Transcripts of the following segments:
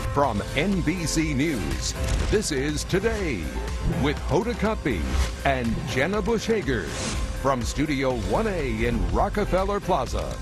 From NBC News, this is Today with Hoda and Jenna Bushhager from Studio 1A in Rockefeller Plaza.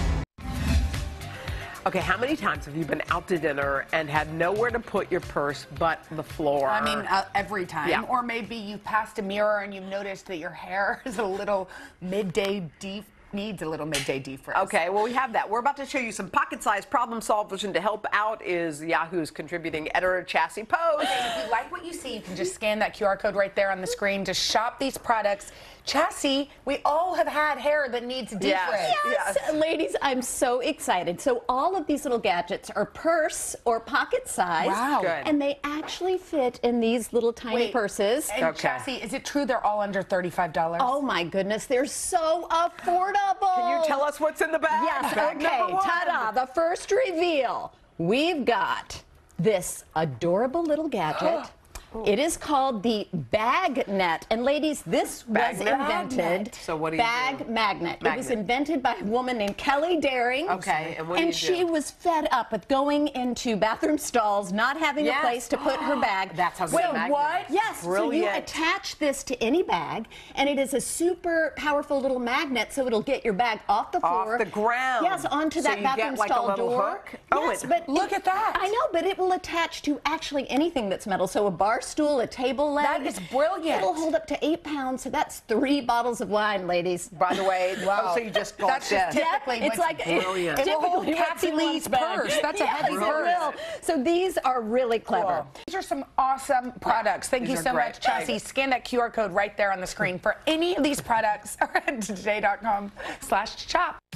Okay, how many times have you been out to dinner and had nowhere to put your purse but the floor? I mean, every time. Yeah. Or maybe you've passed a mirror and you've noticed that your hair is a little needs a little midday defrizz. Okay, well, we have that. We're about to show you some pocket-sized problem solvers, and to help out is Yahoo's contributing editor, Chassie Pose. If you like what you see, you can just scan that QR code right there on the screen to shop these products. Chassie, we all have had hair that needs defrizz. Yes, ladies, I'm so excited. So all of these little gadgets are purse or pocket size. Wow. Good. And they actually fit in these little tiny purses. And Okay. Chassie, is it true they're all under $35? Oh my goodness, they're so affordable. Can you tell us what's in the bag? Yes, Bag okay, number one. ta-da, the first reveal. We've got this adorable little gadget. It is called the Bagnet. And ladies, this was invented. So what do you do? Magnet. It was invented by a woman named Kelly Daring. Okay, and what do you do? she was fed up with going into bathroom stalls, not having a place to put her bag. That's how Wait, good magnet what? is. Yes. Brilliant. So you attach this to any bag, and it is a super powerful little magnet, so it'll get your bag off the floor. Off the ground. Yes, onto So that you bathroom get like stall a little door. hook? Oh, Yes, it- but Look at that. I know, but it will attach to actually anything that's metal. So a bar stool, a table leg. That is brilliant. It'll hold up to 8 pounds, so that's 3 bottles of wine, ladies. By the way, so you just go That's just typically it's what's like brilliant. It will hold typically what's Kathy in Lee's one's bag. purse. That's a Yes, heavy it purse. will. So these are really clever. Cool. These are some awesome products. Thank These you are so great. much, Chassie. Scan that QR code right there on the screen for any of these products or at today.com/shop.